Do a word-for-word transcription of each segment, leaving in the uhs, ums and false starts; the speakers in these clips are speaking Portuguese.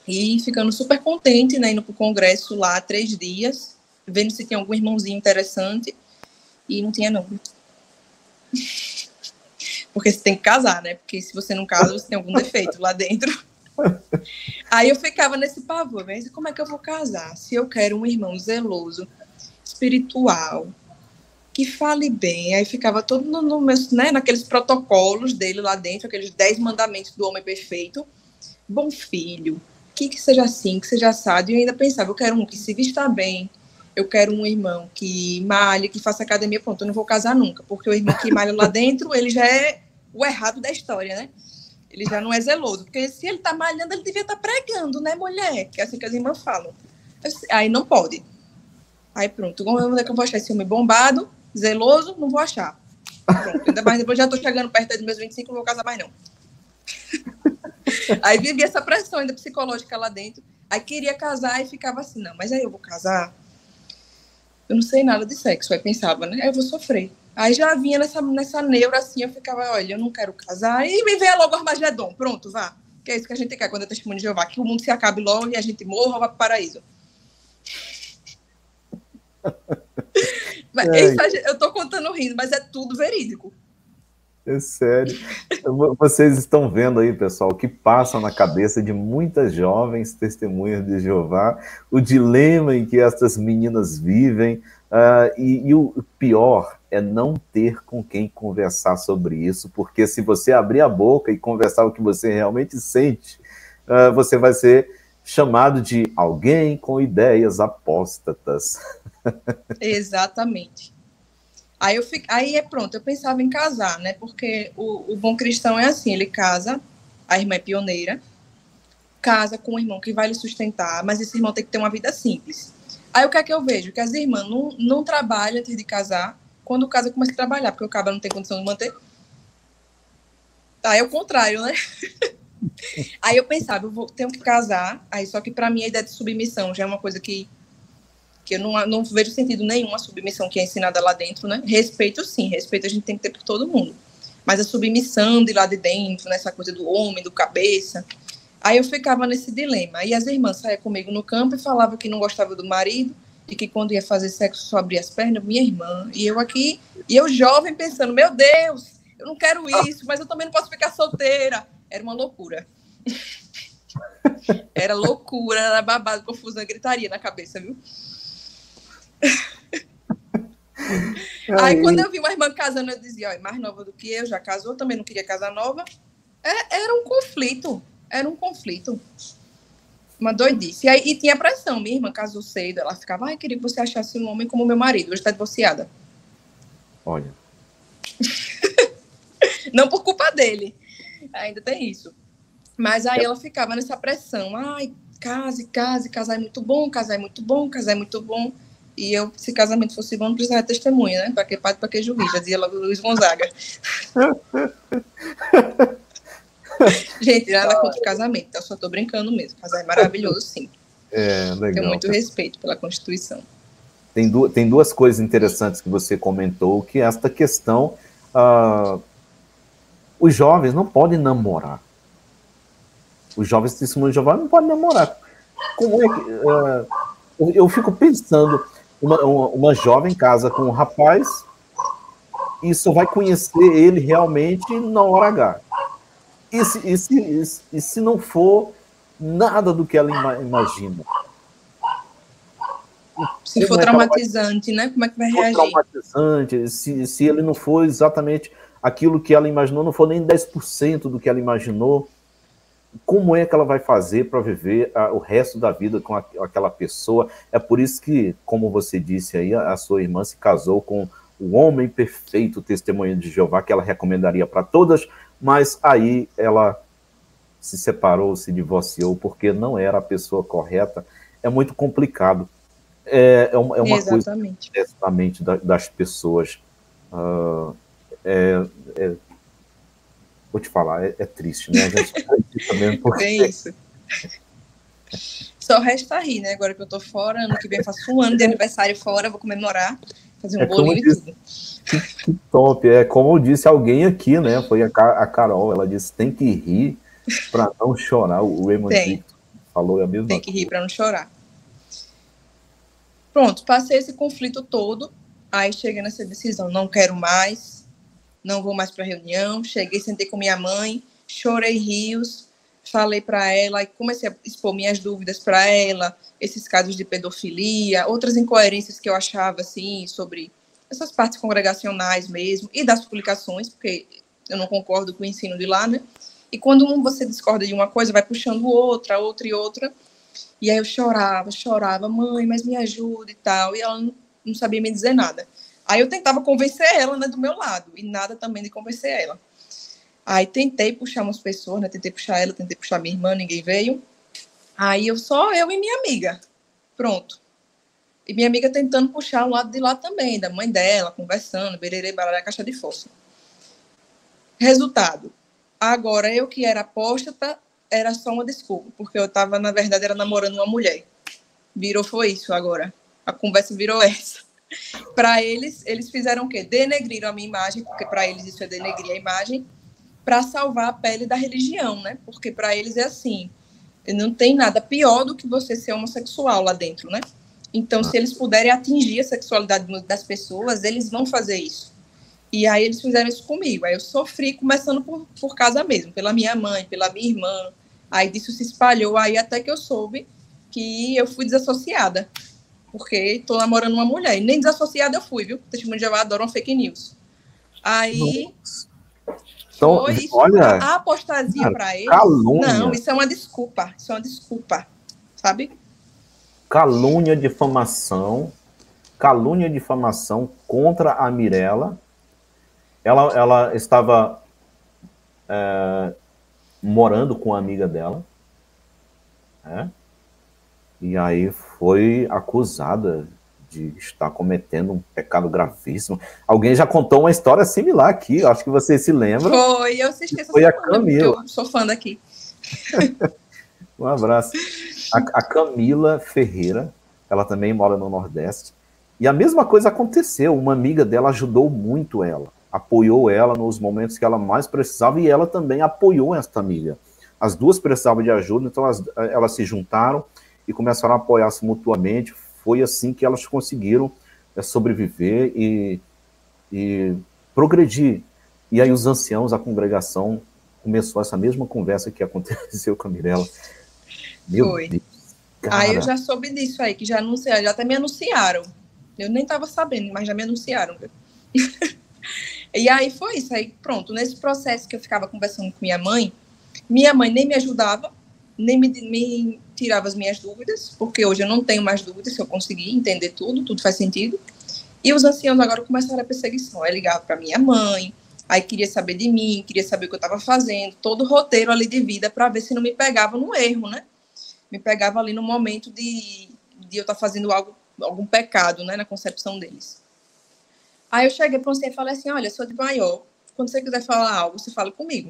E ficando super contente, né, indo para o congresso lá três dias, vendo se tinha algum irmãozinho interessante, e não tinha não. Porque você tem que casar, né? Porque se você não casa, você tem algum defeito lá dentro. Aí eu ficava nesse pavor, mas como é que eu vou casar? Se eu quero um irmão zeloso, espiritual, que fale bem, aí ficava todo no, no meus, né, naqueles protocolos dele lá dentro, aqueles dez mandamentos do homem perfeito, bom filho, que, que seja assim, que seja assado, e eu ainda pensava, eu quero um que se vista bem, eu quero um irmão que malhe, que faça academia, pronto, eu não vou casar nunca, porque o irmão que malha lá dentro, ele já é o errado da história, né? Ele já não é zeloso, porque se ele tá malhando, ele devia estar tá pregando, né, mulher? Que é assim que as irmãs falam. Aí não pode. Aí pronto, onde é que eu vou achar esse homem bombado, zeloso? Não vou achar. Pronto, ainda mais depois já tô chegando perto dos meus vinte e cinco, não vou casar mais não. Aí vivia essa pressão ainda psicológica lá dentro. Aí queria casar e ficava assim, não, mas aí eu vou casar, eu não sei nada de sexo. Aí pensava, né, aí eu vou sofrer. Aí já vinha nessa, nessa neura assim, eu ficava, olha, eu não quero casar, e me veio logo o Armagedon, pronto, vá. Que é isso que a gente quer quando é testemunho de Jeová, que o mundo se acabe logo e a gente morra, vá para o paraíso. Mas, é. isso, eu tô contando rindo, mas é tudo verídico. É sério. Vocês estão vendo aí, pessoal, o que passa na cabeça de muitas jovens testemunhas de Jeová, o dilema em que essas meninas vivem, uh, e, e o pior é não ter com quem conversar sobre isso, porque se você abrir a boca e conversar o que você realmente sente, uh, você vai ser chamado de alguém com ideias apóstatas. Exatamente. Aí, eu fico, aí é pronto, eu pensava em casar, né? Porque o, o bom cristão é assim, ele casa, a irmã é pioneira, casa com um irmão que vai lhe sustentar, mas esse irmão tem que ter uma vida simples. Aí o que é que eu vejo? Que as irmãs não, não trabalham antes de casar, quando casa começa a trabalhar, porque o cabra não tem condição de manter. Tá, é o contrário, né? Aí eu pensava, eu vou, tenho que casar, aí só que para mim a ideia de submissão já é uma coisa que que eu não, não vejo sentido nenhum a submissão que é ensinada lá dentro, né? Respeito, sim, respeito a gente tem que ter por todo mundo. Mas a submissão de lá de dentro, nessa coisa do homem, do cabeça, aí eu ficava nesse dilema. Aí as irmãs saíam comigo no campo e falavam que não gostava do marido, e que quando ia fazer sexo só abria as pernas, minha irmã. E eu aqui, e eu jovem pensando, meu Deus, eu não quero isso, mas eu também não posso ficar solteira. Era uma loucura. Era loucura, era babado, confusão, gritaria na cabeça, viu? Aí quando eu vi uma irmã casando, eu dizia, ó, é mais nova do que eu, já casou, também não queria casar nova. É, era um conflito, era um conflito. Uma doidice. E, aí, e tinha pressão, minha irmã casou cedo, ela ficava, ai, queria que você achasse um homem como meu marido, hoje está divorciada. Olha. Não por culpa dele, ainda tem isso. Mas aí ela ficava nessa pressão, ai, case, case, casar é muito bom, casar é muito bom, casar é muito bom. E eu, se casamento fosse bom, não precisava de testemunha, né? Para que padre, para que juiz, já dizia logo Luiz Gonzaga. Gente, nada contra o casamento, eu só estou brincando mesmo. Casar é maravilhoso, sim. É, legal. Tenho muito respeito pela Constituição. Tem, du tem duas coisas interessantes que você comentou, que é esta questão, uh, os jovens não podem namorar. Os jovens testemunhos de Jeová não podem namorar. Como é que... Uh, eu fico pensando, uma, uma, uma jovem casa com um rapaz e só vai conhecer ele realmente na hora H. E se, e se, e se, e se não for nada do que ela ima, imagina? Se Como for é traumatizante, vai... né? Como é que vai reagir? Traumatizante, se, se ele não for exatamente aquilo que ela imaginou, não for nem dez por cento do que ela imaginou, como é que ela vai fazer para viver a, o resto da vida com a, aquela pessoa? É por isso que, como você disse aí, a, a sua irmã se casou com o homem perfeito, testemunho de Jeová, que ela recomendaria para todas, mas aí ela se separou, se divorciou, porque não era a pessoa correta. É muito complicado. É, é uma, é uma coisa que acontece na mente da, das pessoas. Uh, é, é, vou te falar, é, é triste, né? A gente acredita mesmo porque... É isso. Só resta rir, né? Agora que eu tô fora, ano que vem faço um ano de aniversário fora, vou comemorar, fazer um é bolinho disse, e tudo. Que, que top, é como disse alguém aqui, né? Foi a, a Carol, ela disse, tem que rir para não chorar, o Raymond Victor falou é a mesma Tem que rir para não chorar. Pronto, passei esse conflito todo, aí cheguei nessa decisão, não quero mais, não vou mais para reunião, cheguei, sentei com minha mãe, chorei rios, falei para ela e comecei a expor minhas dúvidas para ela, esses casos de pedofilia, outras incoerências que eu achava, assim, sobre essas partes congregacionais mesmo, e das publicações, porque eu não concordo com o ensino de lá, né? E quando você discorda de uma coisa, vai puxando outra, outra e outra. E aí eu chorava, chorava, mãe, mas me ajuda e tal. E ela não, não sabia me dizer nada. Aí eu tentava convencer ela, né, do meu lado, e nada também de convencer ela. Aí tentei puxar umas pessoas, né, tentei puxar ela, tentei puxar minha irmã, ninguém veio. Aí eu só eu e minha amiga. Pronto. E minha amiga tentando puxar o lado de lá também, da mãe dela, conversando, bererê, barará, caixa de fósforo. Resultado. Agora, eu que era apóstata, era só uma desculpa, porque eu estava, na verdade, era namorando uma mulher. Virou, foi isso agora. A conversa virou essa. Para eles, eles fizeram o quê? Denegriram a minha imagem, porque para eles isso é denegrir a imagem, para salvar a pele da religião, né? Porque para eles é assim, não tem nada pior do que você ser homossexual lá dentro, né? Então, se eles puderem atingir a sexualidade das pessoas, eles vão fazer isso. E aí eles fizeram isso comigo. Aí eu sofri, começando por, por casa mesmo, pela minha mãe, pela minha irmã. Aí disso se espalhou, aí até que eu soube que eu fui desassociada. Porque estou namorando uma mulher. E nem desassociada eu fui, viu? Testemunho de Jeová adoram fake news. Aí... Então, foi isso. olha, A apostasia para eles... calúnia. Não, isso é uma desculpa. Isso é uma desculpa. Sabe? Calúnia, difamação. Calúnia, difamação contra a Mirella. Ela, ela estava é, morando com a amiga dela, né? E aí foi acusada de estar cometendo um pecado gravíssimo. Alguém já contou uma história similar aqui, acho que você se lembra. Foi, eu assisti essa foi semana, a Camila. Eu sou fã daqui. Um abraço. A, a Camila Ferreira, ela também mora no Nordeste, e a mesma coisa aconteceu, uma amiga dela ajudou muito ela, apoiou ela nos momentos que ela mais precisava, e ela também apoiou esta amiga. As duas precisavam de ajuda, então elas, elas se juntaram e começaram a apoiar-se mutuamente. Foi assim que elas conseguiram é, sobreviver e, e progredir. E aí os anciãos, a congregação, começou essa mesma conversa que aconteceu com a Mirella. Meu Foi. Deus, cara. Aí eu já soube disso aí, que já anunciaram, já até me anunciaram. Eu nem estava sabendo, mas já me anunciaram. E aí foi isso, aí pronto. Nesse processo que eu ficava conversando com minha mãe, minha mãe nem me ajudava, nem me, me tirava as minhas dúvidas, porque hoje eu não tenho mais dúvidas, se eu conseguir entender tudo, tudo faz sentido. E os anciãos agora começaram a perseguição. Aí ligava para minha mãe, aí queria saber de mim, queria saber o que eu estava fazendo, todo o roteiro ali de vida para ver se não me pegava no erro, né? Me pegava ali no momento de, de eu estar tá fazendo algo, algum pecado, né, na concepção deles. Aí eu cheguei para você e falei assim, olha, sou de maior, quando você quiser falar algo, você fala comigo.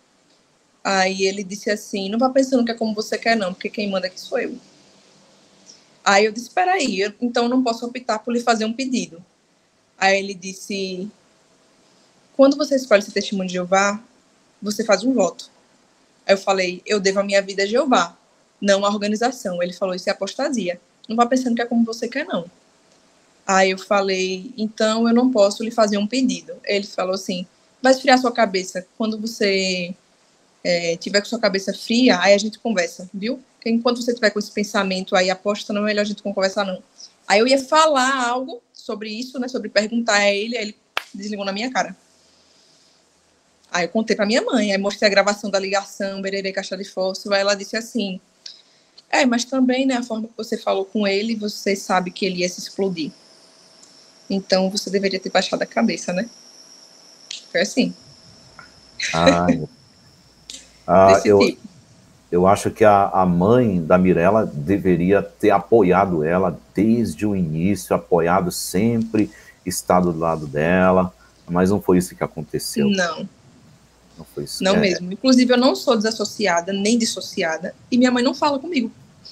Aí ele disse assim, não vá pensando que é como você quer não, porque quem manda aqui sou eu. Aí eu disse, peraí, eu, então não posso optar por lhe fazer um pedido. Aí ele disse, quando você escolhe ser testemunho de Jeová, você faz um voto. Aí eu falei, eu devo a minha vida a Jeová, não a organização. Ele falou, isso é apostasia. Não vá pensando que é como você quer, não. Aí eu falei, então eu não posso lhe fazer um pedido. Ele falou assim, vai esfriar sua cabeça. Quando você é, tiver com sua cabeça fria, aí a gente conversa, viu? Porque enquanto você tiver com esse pensamento aí, aposta, não é melhor a gente não conversar, não. Aí eu ia falar algo sobre isso, né? Sobre perguntar a ele, aí ele desligou na minha cara. Aí eu contei pra minha mãe, aí mostrei a gravação da ligação, bererê, caixa de fósforo, aí ela disse assim, é, mas também, né, a forma que você falou com ele, você sabe que ele ia se explodir. Então, você deveria ter baixado a cabeça, né? Foi assim. Ah, ah, Desse eu, tipo. eu acho que a, a mãe da Mirella deveria ter apoiado ela desde o início, apoiado sempre, estado do lado dela, mas não foi isso que aconteceu. Não. Não foi isso. Não é... mesmo. Inclusive, eu não sou desassociada, nem dissociada, e minha mãe não fala comigo.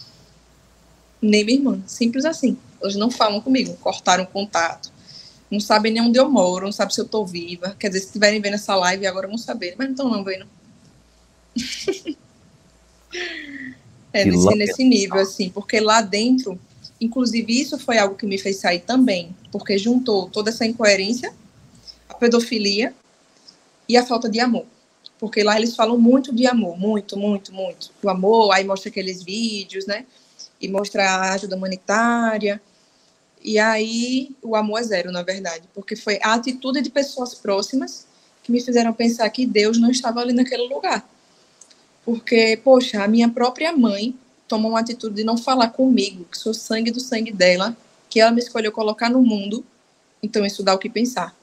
Nem minha irmã. Simples assim. Eles não falam comigo. Cortaram o contato. Não sabem nem onde eu moro, não sabem se eu tô viva. Quer dizer, se estiverem vendo essa live agora vão saber. Mas não estão não vendo. É, nesse, nesse nível, assim, porque lá dentro, inclusive isso foi algo que me fez sair também, porque juntou toda essa incoerência, a pedofilia e a falta de amor. Porque lá eles falam muito de amor, muito, muito, muito. O amor, aí mostra aqueles vídeos, né? E mostra a ajuda humanitária. E aí o amor é zero, na verdade. Porque foi a atitude de pessoas próximas que me fizeram pensar que Deus não estava ali naquele lugar. Porque, poxa, a minha própria mãe tomou uma atitude de não falar comigo, que sou sangue do sangue dela, que ela me escolheu colocar no mundo. Então isso dá o que pensar.